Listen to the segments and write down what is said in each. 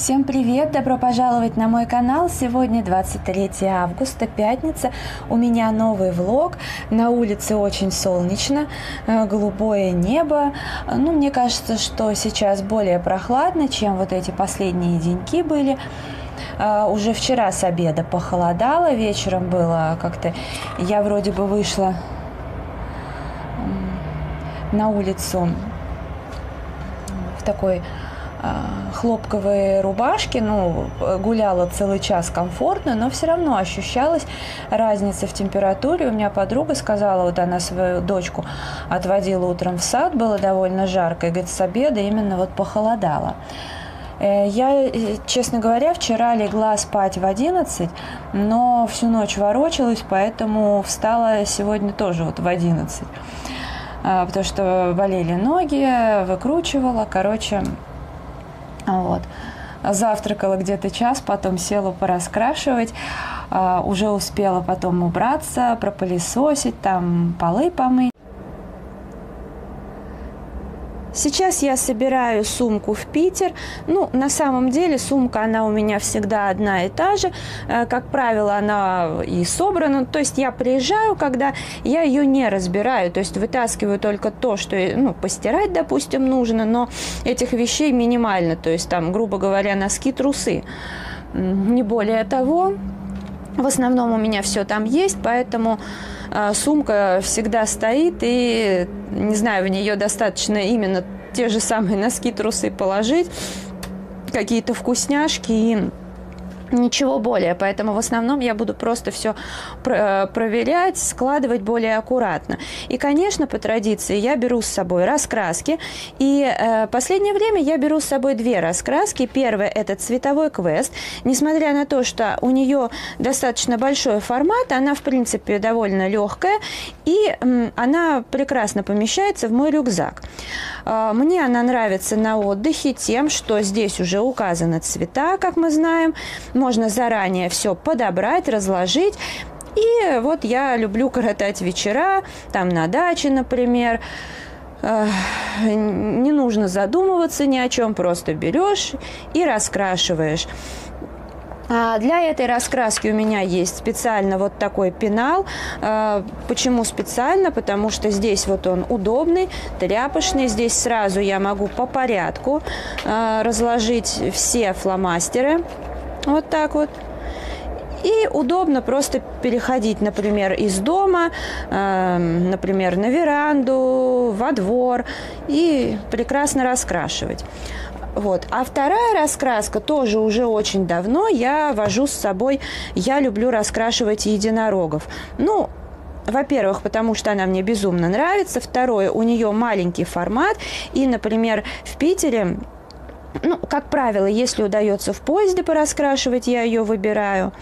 Всем привет! Добро пожаловать на мой канал. Сегодня 23 августа, пятница. У меня новый влог. На улице очень солнечно, голубое небо. Мне кажется, что сейчас более прохладно, чем вот эти последние деньки были. Уже вчера с обеда похолодало, вечером было как-то... Я вроде бы вышла на улицу в такой хлопковые рубашки, гуляла целый час комфортно, но все равно ощущалась разница в температуре. У меня подруга сказала, вот она свою дочку отводила утром в сад, было довольно жарко, и говорит, с обеда именно вот похолодало. Я, честно говоря, вчера легла спать в 11, но всю ночь ворочалась, поэтому встала сегодня тоже вот в 11, потому что болели ноги, выкручивала, вот. Завтракала где-то час, потом села пораскрашивать, уже успела потом убраться, пропылесосить, там полы помыть. Сейчас я собираю сумку в Питер. На самом деле сумка, она у меня всегда одна и та же. Как правило, она и собрана. То есть я приезжаю, когда я ее не разбираю. То есть вытаскиваю только то, что, постирать, допустим, нужно. Но этих вещей минимально. То есть там, грубо говоря, носки, трусы. Не более того. В основном у меня все там есть, поэтому сумка всегда стоит, и, не знаю, в нее достаточно именно те же самые носки, трусы положить, какие-то вкусняшки и ничего более. Поэтому в основном я буду просто все проверять, складывать более аккуратно. И, конечно, по традиции я беру с собой раскраски. И последнее время я беру с собой две раскраски. Первая – это цветовой квест. Несмотря на то, что у нее достаточно большой формат, она, в принципе, довольно легкая. И она прекрасно помещается в мой рюкзак. Мне она нравится на отдыхе тем, что здесь уже указаны цвета, как мы знаем. Можно заранее все подобрать, разложить. И вот я люблю коротать вечера, там на даче, например. Не нужно задумываться ни о чем, просто берешь и раскрашиваешь. Для этой раскраски у меня есть специально вот такой пенал. Почему специально? Потому что здесь вот он удобный, тряпочный. Здесь сразу я могу по порядку разложить все фломастеры. Вот так вот. И удобно просто переходить, например, из дома, например, на веранду, во двор и прекрасно раскрашивать. Вот. А вторая раскраска тоже уже очень давно я вожу с собой. Я люблю раскрашивать единорогов. Во-первых, потому что она мне безумно нравится. Второе, у нее маленький формат. И, например, в Питере, как правило, если удается в поезде пораскрашивать, я ее выбираю.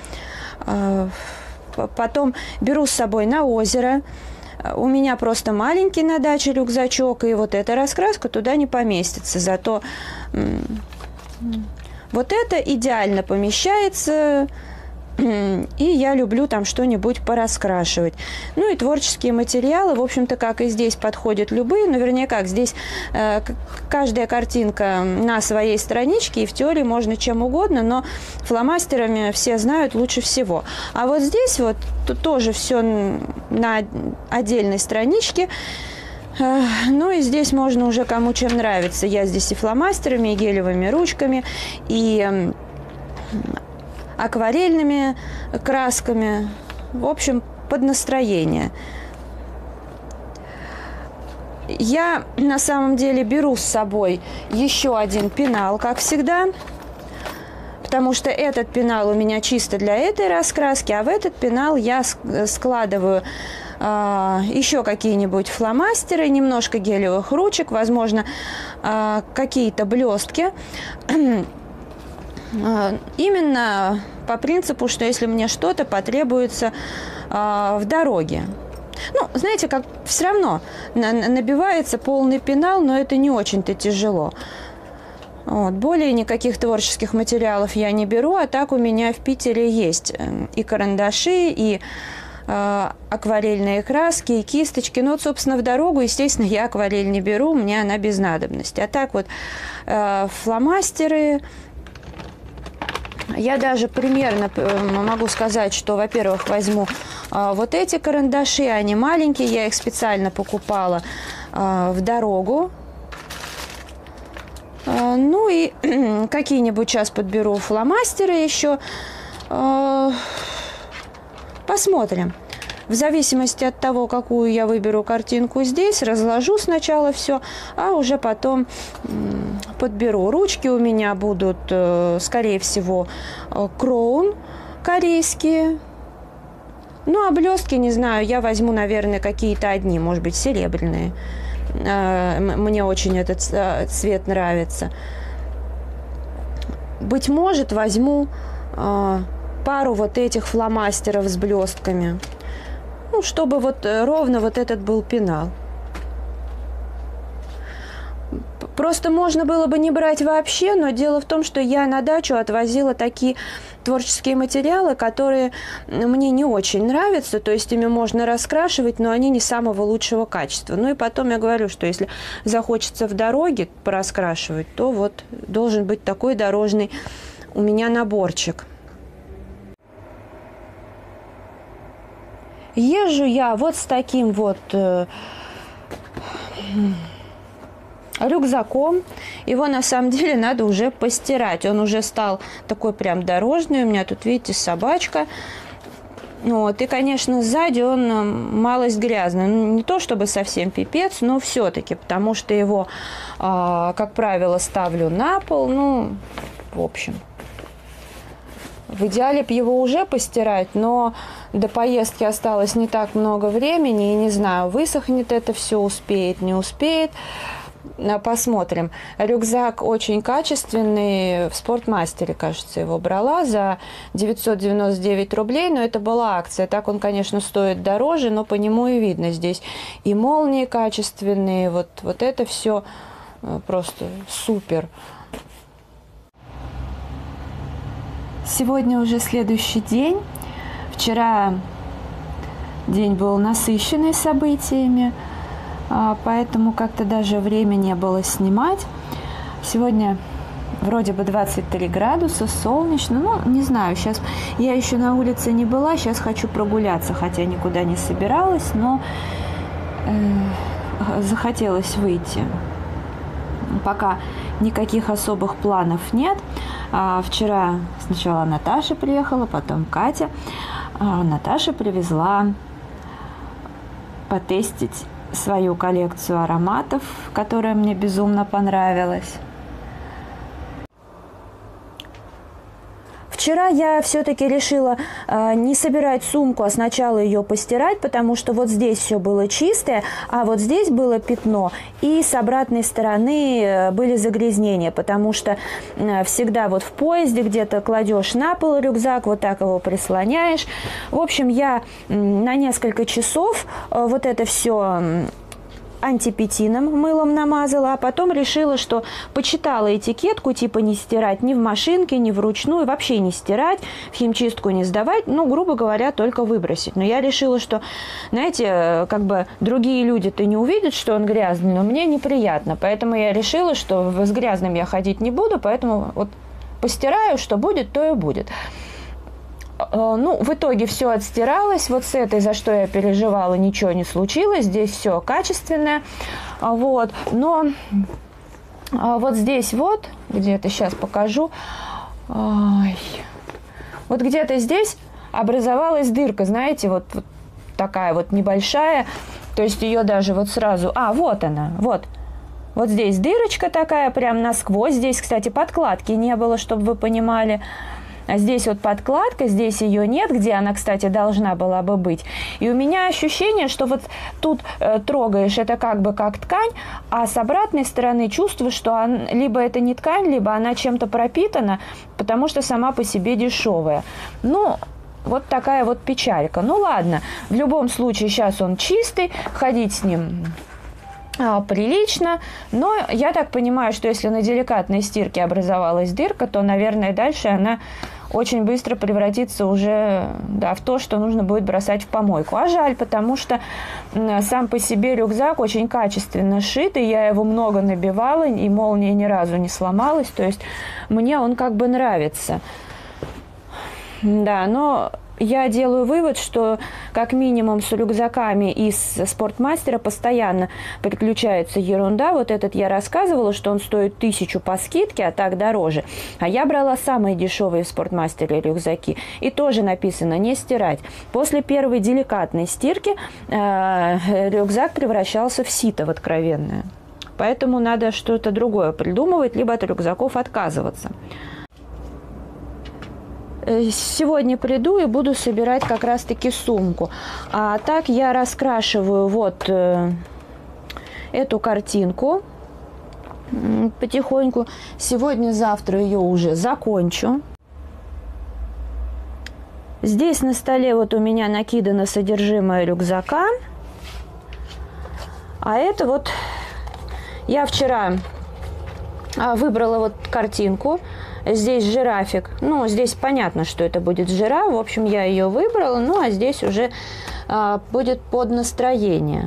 Потом беру с собой на озеро. У меня просто маленький на даче рюкзачок, и вот эта раскраска туда не поместится. Зато вот это идеально помещается, и я люблю там что-нибудь пораскрашивать. И творческие материалы, в общем-то, как и здесь, подходят любые. Вернее, как здесь каждая картинка на своей страничке, и в теории можно чем угодно, но фломастерами все знают лучше всего. А вот здесь вот тоже все на отдельной страничке. И здесь можно уже кому чем нравится. Я здесь и фломастерами, и гелевыми ручками, и акварельными красками. В общем, под настроение. Я на самом деле беру с собой еще один пенал, как всегда. Потому что этот пенал у меня чисто для этой раскраски, а в этот пенал я складываю еще какие-нибудь фломастеры, немножко гелевых ручек, возможно, какие-то блестки. Именно по принципу, что если мне что-то потребуется в дороге. Знаете, как все равно набивается полный пенал, но это не очень-то тяжело. Более никаких творческих материалов я не беру, а так у меня в Питере есть и карандаши, и акварельные краски, и кисточки. Собственно, в дорогу, естественно, я акварель не беру, мне она без надобности. А так вот фломастеры, Я даже примерно могу сказать, что, во-первых, возьму вот эти карандаши, они маленькие, я их специально покупала в дорогу. Ну и какие-нибудь сейчас подберу фломастеры еще. Посмотрим. В зависимости от того, какую я выберу картинку здесь, разложу сначала все, а уже потом подберу. Ручки у меня будут, скорее всего, Кроун корейские. Ну, а блестки, не знаю, я возьму, наверное, какие-то одни, может быть, серебряные. Мне очень этот цвет нравится. Быть может, возьму пару вот этих фломастеров с блестками. Ну, чтобы вот ровно вот этот был пенал. Просто можно было бы не брать вообще, но дело в том, что я на дачу отвозила такие творческие материалы, которые мне не очень нравятся, то есть ими можно раскрашивать, но они не самого лучшего качества. Ну и потом я говорю, что если захочется в дороге пораскрашивать, то вот должен быть такой дорожный у меня наборчик. Езжу я вот с таким вот рюкзаком. Его на самом деле надо уже постирать. Он уже стал такой прям дорожный. У меня тут, видите, собачка. Вот. И, конечно, сзади он малость грязный. Ну, не то чтобы совсем пипец, но все-таки, потому что его, как правило, ставлю на пол. Ну, в общем. В идеале бы его уже постирать, но до поездки осталось не так много времени. И не знаю, высохнет это все, успеет, не успеет. Посмотрим. Рюкзак очень качественный. В Спортмастере, кажется, его брала за 999 рублей. Но это была акция. Так он, конечно, стоит дороже, но по нему и видно. Здесь и молнии качественные. Вот это все просто супер. Сегодня уже следующий день. Вчера день был насыщенный событиями, поэтому как-то даже времени не было снимать. Сегодня вроде бы 23 градуса, солнечно. Ну, не знаю, сейчас я еще на улице не была, сейчас хочу прогуляться, хотя никуда не собиралась, но захотелось выйти. Пока никаких особых планов нет. Вчера сначала Наташа приехала, потом Катя. Наташа привезла потестить свою коллекцию ароматов, которая мне безумно понравилась. Вчера я все-таки решила не собирать сумку, а сначала ее постирать, потому что вот здесь все было чистое, а вот здесь было пятно, и с обратной стороны были загрязнения, потому что всегда вот в поезде где-то кладешь на пол рюкзак, вот так его прислоняешь. В общем, я на несколько часов вот это все антипетином мылом намазала, а потом решила, что почитала этикетку, типа не стирать ни в машинке, ни вручную, вообще не стирать, в химчистку не сдавать, ну, грубо говоря, только выбросить. Но я решила, что, знаете, как бы другие люди-то не увидят, что он грязный, но мне неприятно, поэтому я решила, что с грязным я ходить не буду, поэтому вот постираю, что будет, то и будет. Ну, в итоге все отстиралось. Вот с этой, за что я переживала, ничего не случилось. Здесь все качественное. Вот. Но вот здесь вот, где-то сейчас покажу. Ой. Вот где-то здесь образовалась дырка, знаете, вот такая вот небольшая. То есть ее даже вот сразу... вот она, вот. Вот здесь дырочка такая, прям насквозь. Здесь, кстати, подкладки не было, чтобы вы понимали. А здесь вот подкладка, здесь ее нет, где она, кстати, должна была бы быть. И у меня ощущение, что вот тут трогаешь, это как бы как ткань, а с обратной стороны чувствуешь, что либо это не ткань, либо она чем-то пропитана, потому что сама по себе дешевая. Ну, вот такая вот печалька. Ну, ладно, в любом случае сейчас он чистый, ходить с ним прилично, но я так понимаю, что если на деликатной стирке образовалась дырка, то, наверное, дальше она очень быстро превратится уже в то, что нужно будет бросать в помойку. А жаль, потому что сам по себе рюкзак очень качественно сшит, и я его много набивала, и молния ни разу не сломалась, то есть мне он как бы нравится. Да, но я делаю вывод, что как минимум с рюкзаками из Спортмастера постоянно приключается ерунда. Вот этот я рассказывала, что он стоит 1000 по скидке, а так дороже. А я брала самые дешевые в Спортмастере рюкзаки. И тоже написано «не стирать». После первой деликатной стирки рюкзак превращался в сито, в откровенное. Поэтому надо что-то другое придумывать, либо от рюкзаков отказываться. Сегодня приду и буду собирать как раз-таки сумку. А так я раскрашиваю вот эту картинку потихоньку. Сегодня-завтра ее уже закончу. Здесь на столе вот у меня накидано содержимое рюкзака. А это вот я вчера выбрала вот картинку. Здесь жирафик. Ну, здесь понятно, что это будет жираф. В общем, я ее выбрала. Ну, а здесь уже будет под настроение.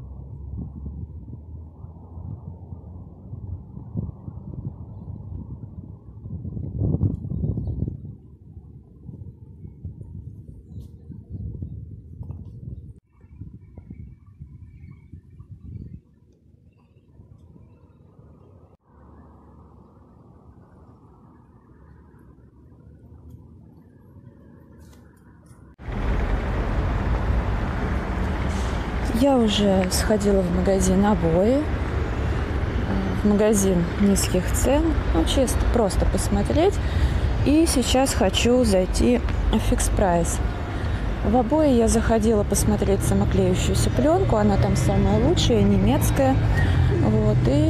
Я уже сходила в магазин обои, в магазин низких цен, ну, чисто просто посмотреть. И сейчас хочу зайти в Фикс Прайс. В обои я заходила посмотреть самоклеющуюся пленку, она там самая лучшая, немецкая. Вот, и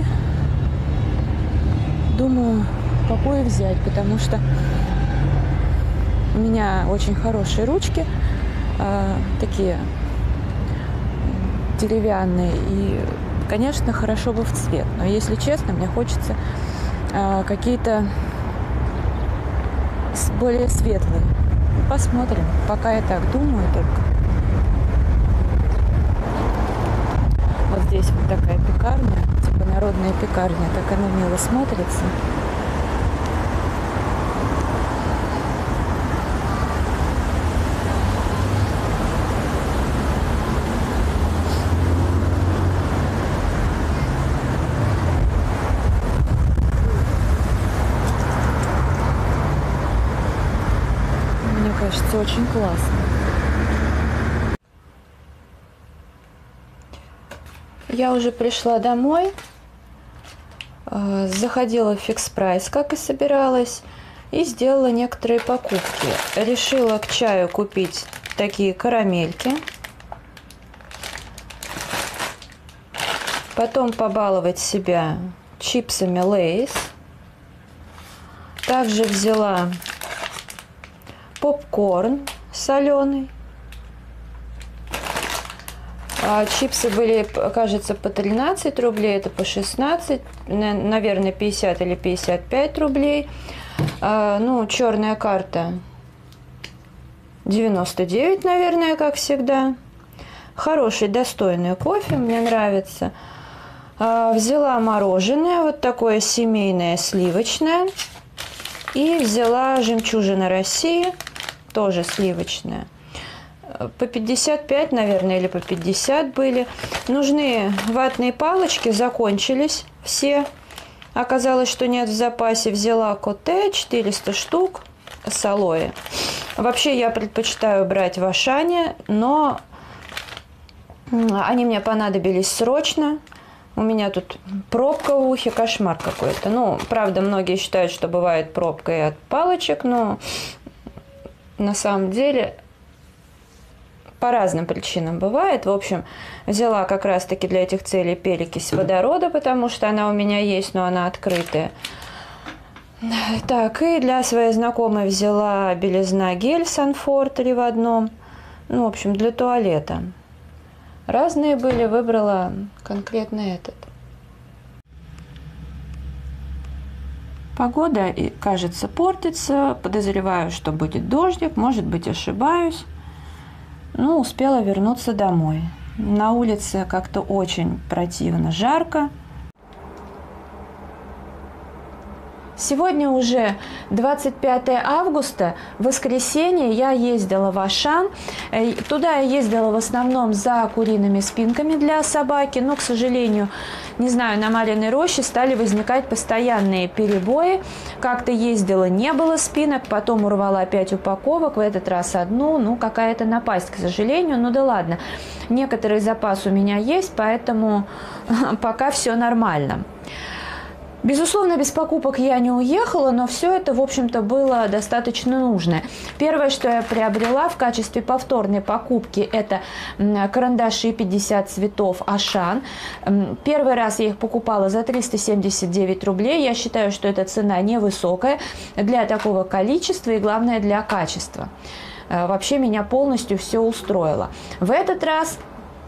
думаю, какую взять, потому что у меня очень хорошие ручки, такие деревянные, и, конечно, хорошо бы в цвет, но, если честно, мне хочется какие-то более светлые. Посмотрим, пока я так думаю только. Вот здесь вот такая пекарня, типа народная пекарня, так она мило смотрится. Кажется, очень классно. Я уже пришла домой, заходила в Фикс Прайс, как и собиралась, и сделала некоторые покупки. Решила к чаю купить такие карамельки, потом побаловать себя чипсами Лейс. Также взяла попкорн соленый. Чипсы были, кажется, по 13 рублей, это по 16, наверное, 50 или 55 рублей. Ну, черная карта 99, наверное, как всегда. Хороший, достойный кофе, мне нравится. Взяла мороженое, вот такое семейное, сливочное. И взяла жемчужина России, тоже сливочная. По 55, наверное, или по 50 были. Нужны ватные палочки, закончились все. Оказалось, что нет в запасе. Взяла Коте, 400 штук с алоэ. Вообще, я предпочитаю брать в Ашане, но они мне понадобились срочно. У меня тут пробка в ухе, кошмар какой-то. Ну, правда, многие считают, что бывает пробка и от палочек, но на самом деле по разным причинам бывает. В общем, взяла как раз-таки для этих целей перекись водорода, потому что она у меня есть, но она открытая. Так, и для своей знакомой взяла белизна гель Санфор 3 в одном. Ну, в общем, для туалета. Разные были, выбрала конкретно этот. Погода, кажется, портится. Подозреваю, что будет дождик. Может быть, ошибаюсь. Ну, успела вернуться домой. На улице как-то очень противно жарко. Сегодня уже 25 августа, воскресенье, я ездила в Ашан. Туда я ездила в основном за куриными спинками для собаки, но, к сожалению, не знаю, на Марьиной роще стали возникать постоянные перебои. Как-то ездила, не было спинок, потом урвала 5 упаковок, в этот раз одну, ну, какая-то напасть, к сожалению, ну да ладно. Некоторый запас у меня есть, поэтому пока все нормально. Безусловно, без покупок я не уехала, но все это, в общем-то, было достаточно нужно. Первое, что я приобрела в качестве повторной покупки, это карандаши 50 цветов Ашан. Первый раз я их покупала за 379 рублей. Я считаю, что эта цена невысокая для такого количества и, главное, для качества. Вообще меня полностью все устроило. В этот раз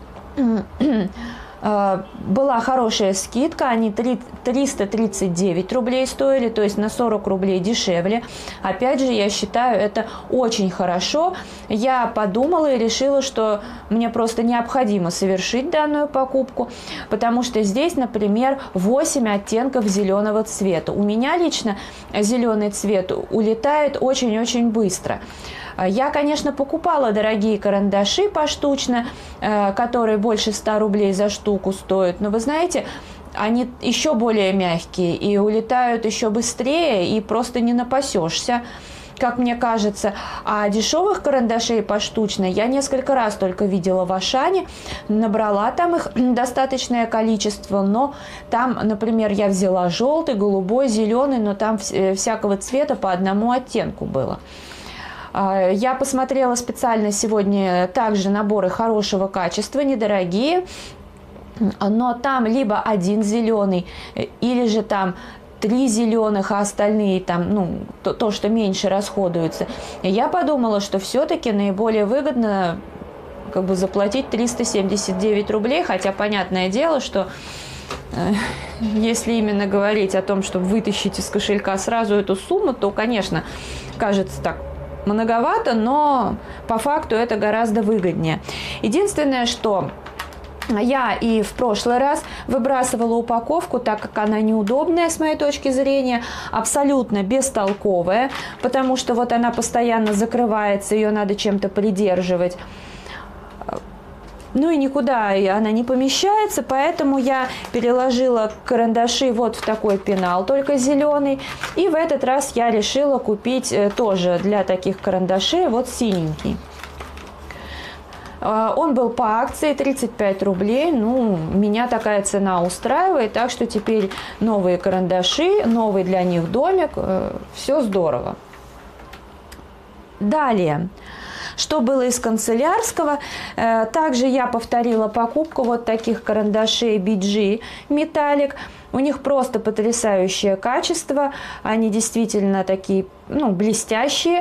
была хорошая скидка, они 339 рублей стоили, то есть на 40 рублей дешевле. Опять же, я считаю, это очень хорошо. Я подумала и решила, что мне просто необходимо совершить данную покупку, потому что здесь, например, 8 оттенков зеленого цвета. У меня лично зеленый цвет улетает очень-очень быстро. Я, конечно, покупала дорогие карандаши поштучно, которые больше 100 рублей за штуку стоят, но вы знаете, они еще более мягкие и улетают еще быстрее, и просто не напасешься, как мне кажется. А дешевых карандашей поштучно я несколько раз только видела в Ашане, набрала там их достаточное количество, но там, например, я взяла желтый, голубой, зеленый, но там всякого цвета по одному оттенку было. Я посмотрела специально сегодня также наборы хорошего качества, недорогие, но там либо один зеленый, или же там 3 зеленых, а остальные там, ну, то, что меньше расходуется. И я подумала, что все-таки наиболее выгодно как бы заплатить 379 рублей, хотя понятное дело, что если именно говорить о том, чтобы вытащить из кошелька сразу эту сумму, то, конечно, кажется так многовато, но по факту это гораздо выгоднее. Единственное, что я и в прошлый раз выбрасывала упаковку, так как она неудобная с моей точки зрения, абсолютно бестолковая, потому что вот она постоянно закрывается, ее надо чем-то придерживать. Ну и никуда она не помещается, поэтому я переложила карандаши вот в такой пенал, только зеленый. И в этот раз я решила купить тоже для таких карандашей вот синенький. Он был по акции 35 рублей, ну, меня такая цена устраивает, так что теперь новые карандаши, новый для них домик, все здорово. Далее. Что было из канцелярского, также я повторила покупку вот таких карандашей BG Metallic. У них просто потрясающее качество, они действительно такие, ну, блестящие,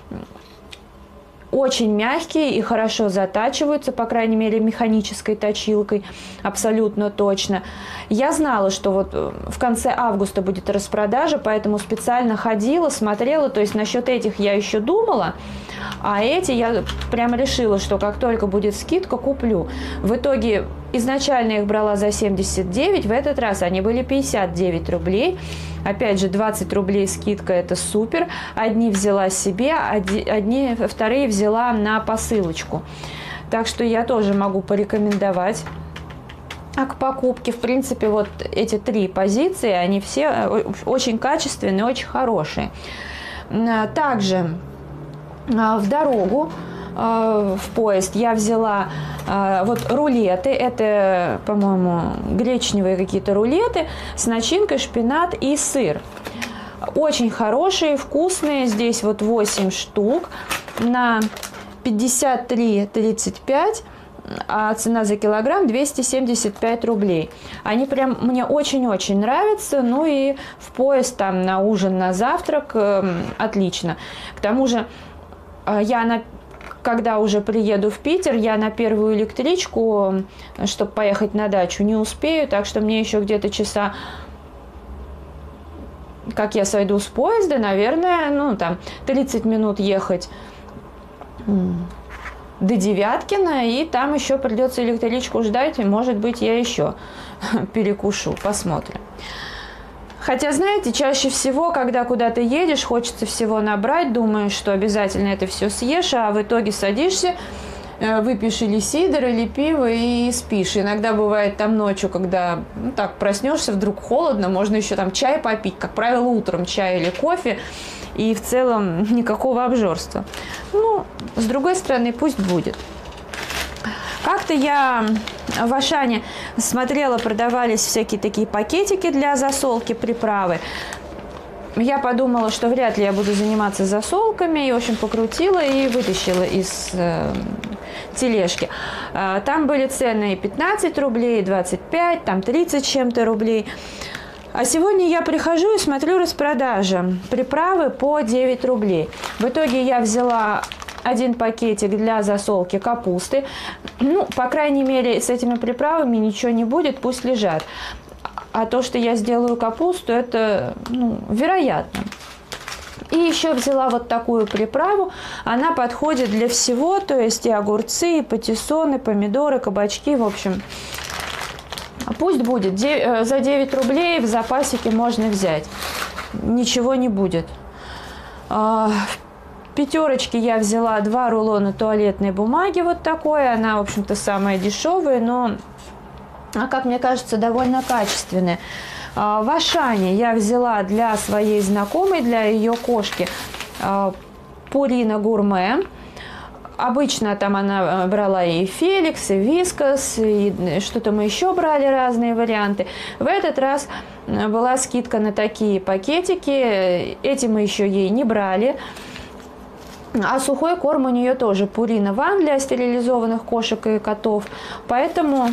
очень мягкие и хорошо затачиваются, по крайней мере, механической точилкой, абсолютно точно. Я знала, что вот в конце августа будет распродажа, поэтому специально ходила, смотрела, то есть насчет этих я еще думала, а эти я прям решила, что как только будет скидка, куплю. В итоге изначально их брала за 79, в этот раз они были 59 рублей. Опять же, 20 рублей скидка, это супер. Одни взяла себе, вторые взяла на посылочку. Так что я тоже могу порекомендовать к покупке. В принципе, вот эти 3 позиции, они все очень качественные, очень хорошие. Также в дорогу, в поезд я взяла вот рулеты, это, по-моему, гречневые какие-то рулеты с начинкой шпинат и сыр. Очень хорошие, вкусные, здесь вот 8 штук на 53,35, а цена за килограмм 275 рублей. Они прям мне очень-очень нравятся, ну и в поезд там на ужин, на завтрак отлично. К тому же когда уже приеду в Питер, я на первую электричку, чтобы поехать на дачу, не успею, так что мне еще где-то часа, как я сойду с поезда, наверное, ну там 30 минут ехать до Девяткина, и там еще придется электричку ждать, и, может быть, я еще перекушу, посмотрим. Хотя, знаете, чаще всего, когда куда-то едешь, хочется всего набрать, думаешь, что обязательно это все съешь, а в итоге садишься, выпьешь или сидр, или пиво и спишь. Иногда бывает там ночью, когда так проснешься, вдруг холодно, можно еще там чай попить, как правило, утром чай или кофе, и в целом никакого обжорства. Ну, с другой стороны, пусть будет. Как-то я в Ашане смотрела, продавались всякие такие пакетики для засолки приправы. Я подумала, что вряд ли я буду заниматься засолками, и, в общем, покрутила и вытащила из тележки. Там были цены 15 рублей, 25, там 30 чем-то рублей. А сегодня я прихожу и смотрю распродажа. Приправы по 9 рублей. В итоге я взяла один пакетик для засолки капусты. Ну, по крайней мере, с этими приправами ничего не будет, пусть лежат. А то, что я сделаю капусту, это, вероятно. И еще взяла вот такую приправу. Она подходит для всего, то есть и огурцы, и патиссоны, помидоры, кабачки, в общем. Пусть будет. За 9 рублей в запасике можно взять. Ничего не будет. В пятерочке я взяла 2 рулона туалетной бумаги вот такой. Она, в общем-то, самая дешевая, но, как мне кажется, довольно качественная. В Ашане я взяла для своей знакомой, для ее кошки, Purina Gourmet. Обычно там она брала и Феликс, и Вискас, и что-то мы еще брали, разные варианты. В этот раз была скидка на такие пакетики, эти мы еще ей не брали. А сухой корм у нее тоже Purina One для стерилизованных кошек и котов, поэтому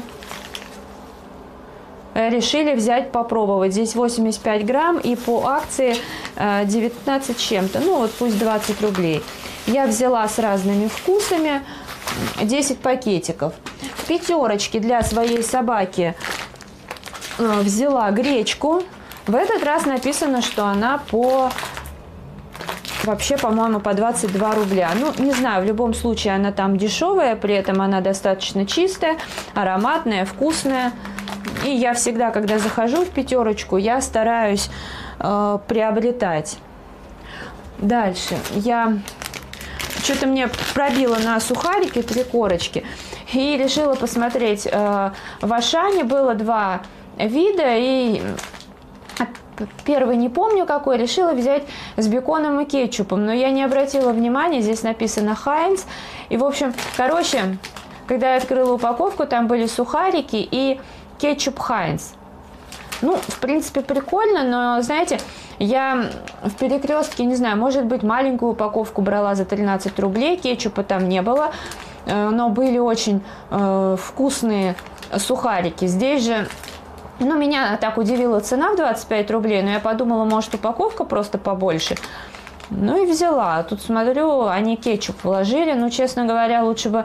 решили взять, попробовать. Здесь 85 грамм и по акции 19 чем-то, ну вот пусть 20 рублей. Я взяла с разными вкусами 10 пакетиков. В пятерочке для своей собаки взяла гречку. В этот раз написано, что она вообще, по-моему, по 22 рубля. Ну, не знаю, в любом случае она там дешевая, при этом она достаточно чистая, ароматная, вкусная. И я всегда, когда захожу в пятерочку, я стараюсь приобретать. Дальше я что-то мне пробило на сухарики 3 корочки и решила посмотреть. В Ашане было 2 вида, и первый не помню какой, решила взять с беконом и кетчупом, но я не обратила внимания, здесь написано Хайнц. И, в общем, короче, когда я открыла упаковку, там были сухарики и кетчуп Хайнц. Ну, в принципе, прикольно, но, знаете, я в Перекрестке, не знаю, может быть, маленькую упаковку брала за 13 рублей, кетчупа там не было, но были очень вкусные сухарики. Здесь же, меня так удивила цена в 25 рублей, но я подумала, может, упаковка просто побольше. Ну и взяла. Тут смотрю, они кетчуп вложили, но, честно говоря, лучше бы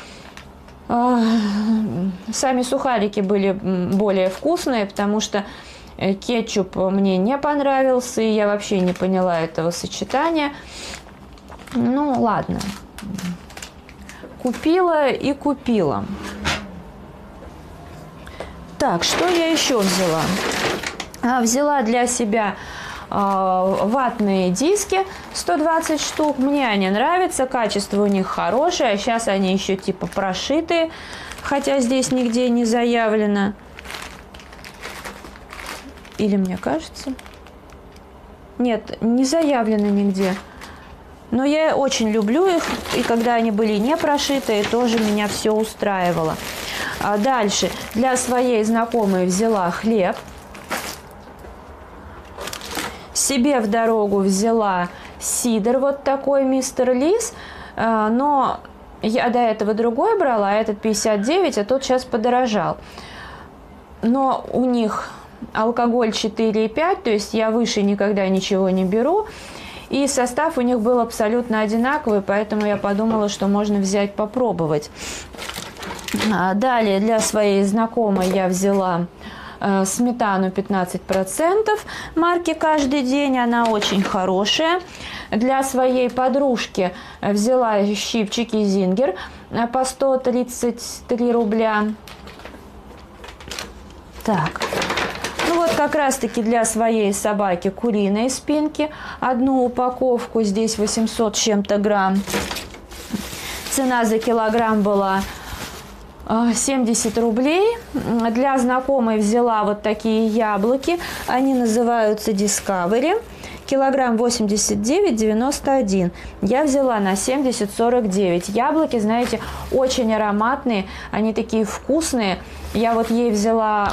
сами сухарики были более вкусные, потому что кетчуп мне не понравился, и я вообще не поняла этого сочетания. Ну, ладно. Купила и купила. Так, что я еще взяла? Взяла для себя ватные диски 120 штук. Мне они нравятся, качество у них хорошее. А сейчас они еще типа прошитые, хотя здесь нигде не заявлено. Или мне кажется? Нет, не заявлено нигде. Но я очень люблю их, и когда они были не прошитые, тоже меня все устраивало. Дальше для своей знакомой взяла хлеб. Себе в дорогу взяла сидр вот такой Мистер Лис, но я до этого другой брала, этот 59, а тот сейчас подорожал. Но у них алкоголь 4,5, то есть я выше никогда ничего не беру. И состав у них был абсолютно одинаковый, поэтому я подумала, что можно взять попробовать. Далее для своей знакомой я взяла сметану 15% марки «Каждый день», она очень хорошая. Для своей подружки взяла щипчики Зингер по 133 рубля. Так, ну вот как раз-таки для своей собаки куриные спинки. Одну упаковку, здесь 800 с чем-то грамм. Цена за килограмм была 70 рублей. Для знакомой взяла вот такие яблоки. Они называются Discovery. Килограмм 89,91. Я взяла на 70,49. Яблоки, знаете, очень ароматные. Они такие вкусные. Я вот ей взяла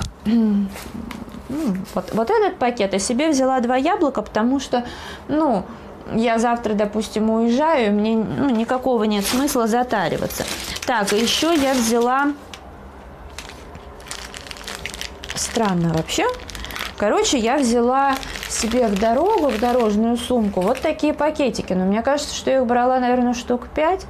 вот этот пакет, а себе взяла 2 яблока, потому что, ну, я завтра, допустим, уезжаю, и мне никакого нет смысла затариваться. Так, еще я взяла... Странно вообще. Короче, я взяла себе в дорогу, в дорожную сумку, вот такие пакетики. Но мне кажется, что я их брала, наверное, штук 5.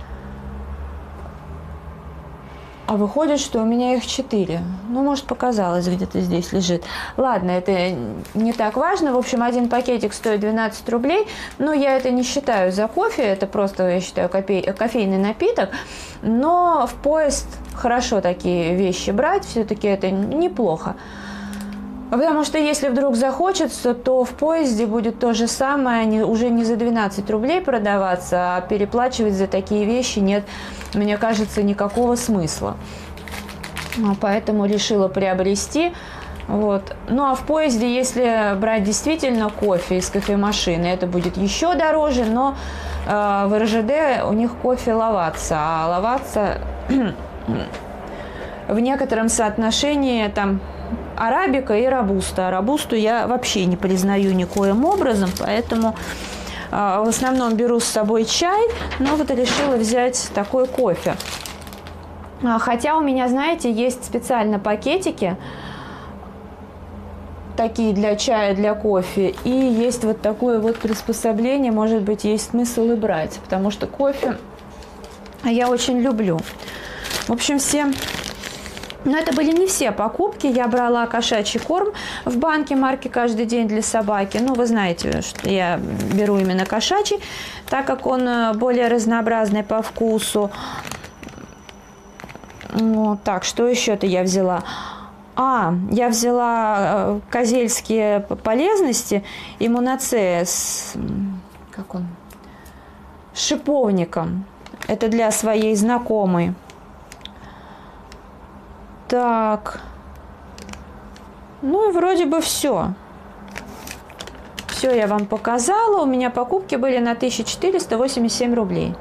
А выходит, что у меня их 4. Ну, может, показалось, где-то здесь лежит. Ладно, это не так важно. В общем, один пакетик стоит 12 рублей. Но я это не считаю за кофе. Это просто, я считаю, кофейный напиток. Но в поезд хорошо такие вещи брать. Все-таки это неплохо. Потому что если вдруг захочется, то в поезде будет то же самое, уже не за 12 рублей продаваться, а переплачивать за такие вещи нет, мне кажется, никакого смысла. Поэтому решила приобрести. Вот. Ну а в поезде, если брать действительно кофе из кофемашины, это будет еще дороже, но в РЖД у них кофе лаватца, а лаватца в некотором соотношении там арабика и робуста. А робусту я вообще не признаю никоим образом, поэтому в основном беру с собой чай, но вот решила взять такой кофе. Хотя у меня, знаете, есть специально пакетики, такие для чая, для кофе, и есть вот такое вот приспособление, может быть, есть смысл и брать, потому что кофе я очень люблю. В общем, но это были не все покупки. Я брала кошачий корм в банке марки «Каждый день» для собаки. Ну, вы знаете, что я беру именно кошачий, так как он более разнообразный по вкусу. Ну, так, что еще-то я взяла? Я взяла козельские полезности, иммуноцея с шиповником. Это для своей знакомой. Так, ну и вроде бы все. Все я вам показала. У меня покупки были на 1487 рублей.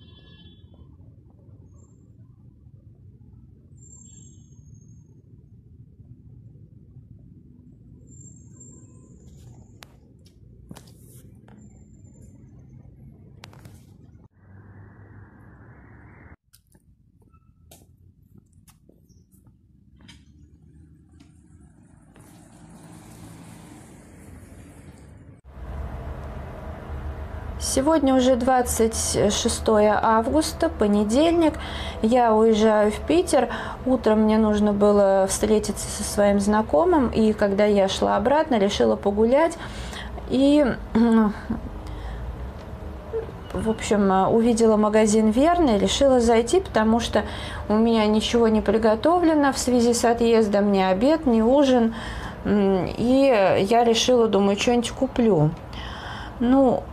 Сегодня уже 26 августа, понедельник. Я уезжаю в Питер. Утром мне нужно было встретиться со своим знакомым. И когда я шла обратно, решила погулять. И, в общем, увидела магазин «Верный», решила зайти, потому что у меня ничего не приготовлено в связи с отъездом. Ни обед, ни ужин. И я решила, думаю, что-нибудь куплю. Ну,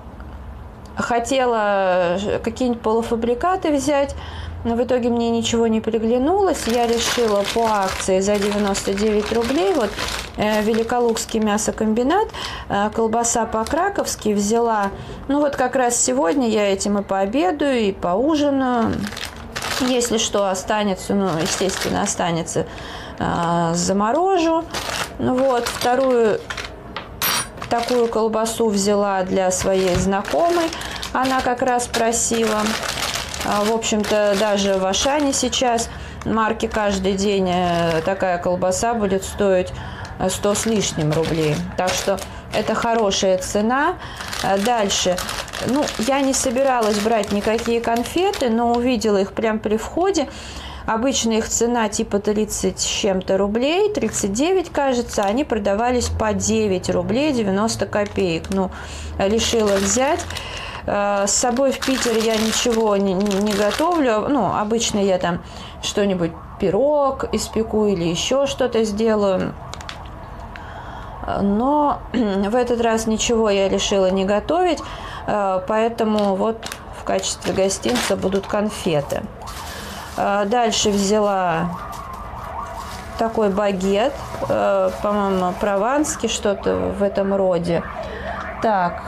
хотела какие-нибудь полуфабрикаты взять, но в итоге мне ничего не приглянулось. Я решила по акции за 99 рублей, вот Великолукский мясокомбинат, колбаса по-краковски взяла. Ну вот как раз сегодня я этим и пообедаю, и поужинаю. Если что останется, ну, естественно, останется, заморожу. Вот, вторую такую колбасу взяла для своей знакомой. Она как раз просила. В общем-то, даже в Ашане сейчас марки «Каждый день» такая колбаса будет стоить 100 с лишним рублей. Так что это хорошая цена. Дальше. Ну, я не собиралась брать никакие конфеты, но увидела их прямо при входе. Обычно их цена типа 30 с чем-то рублей, 39, кажется. Они продавались по 9 рублей 90 копеек. Ну, решила взять. С собой в Питер я ничего не готовлю. Ну, обычно я там что-нибудь, пирог испеку или еще что-то сделаю. Но в этот раз ничего я решила не готовить, поэтому вот в качестве гостинца будут конфеты. Дальше взяла такой багет, по-моему, прованский, что-то в этом роде. Так,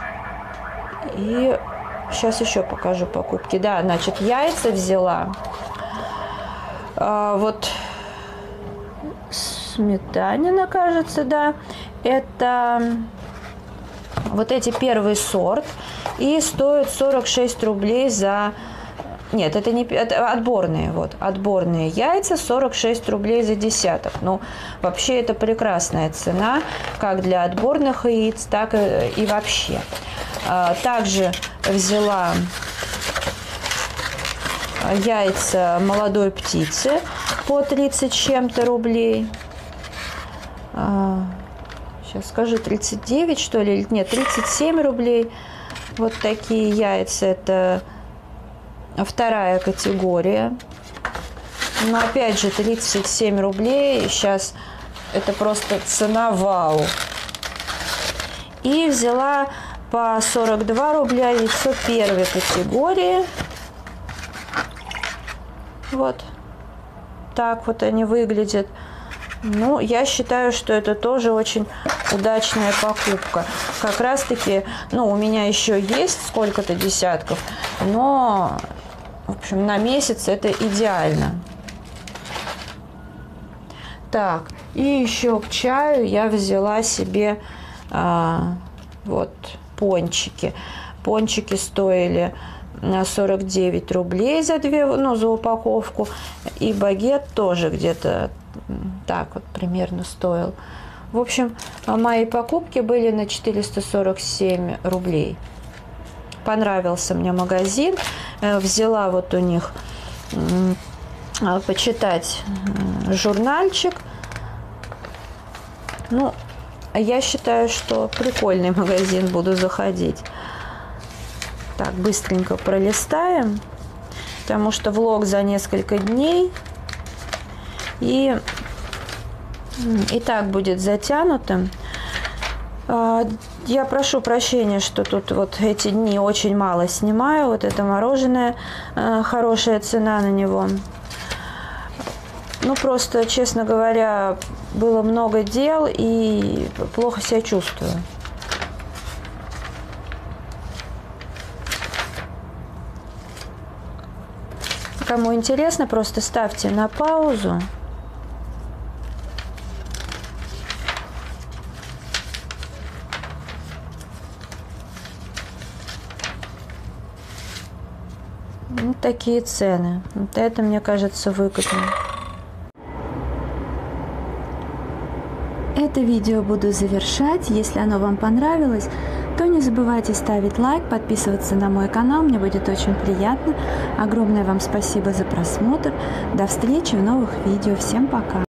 и сейчас еще покажу покупки. Да, значит, яйца взяла. Вот сметанина, кажется, да. Это вот эти первый сорт. И стоит 46 рублей за... Нет, это не это отборные, вот, отборные яйца, 46 рублей за десяток. Ну, вообще это прекрасная цена, как для отборных яиц, так и вообще. Также взяла яйца молодой птицы по 30 с чем-то рублей. Сейчас скажу, 39, что ли? Нет, 37 рублей. Вот такие яйца, это... Вторая категория. Но опять же 37 рублей. Сейчас это просто цена вау. И взяла по 42 рубля яйцо первой категории. Вот так вот они выглядят. Ну, я считаю, что это тоже очень удачная покупка. Как раз-таки, ну, у меня еще есть сколько-то десятков, но, в общем, на месяц это идеально. Так, и еще к чаю я взяла себе вот пончики. Пончики стоили 49 рублей за за упаковку. И багет тоже где-то так вот примерно стоил. В общем, мои покупки были на 447 рублей. Понравился мне магазин. Взяла вот у них почитать журнальчик. Ну, я считаю, что прикольный магазин, буду заходить. Так, быстренько пролистаем, потому что влог за несколько дней. И так будет затянутым. Я прошу прощения, что тут вот эти дни очень мало снимаю. Вот это мороженое, хорошая цена на него. Ну, просто, честно говоря, было много дел и плохо себя чувствую. Кому интересно, просто ставьте на паузу. Вот такие цены. Вот это, мне кажется, выгодно. Это видео буду завершать. Если оно вам понравилось, то не забывайте ставить лайк, подписываться на мой канал. Мне будет очень приятно. Огромное вам спасибо за просмотр. До встречи в новых видео. Всем пока!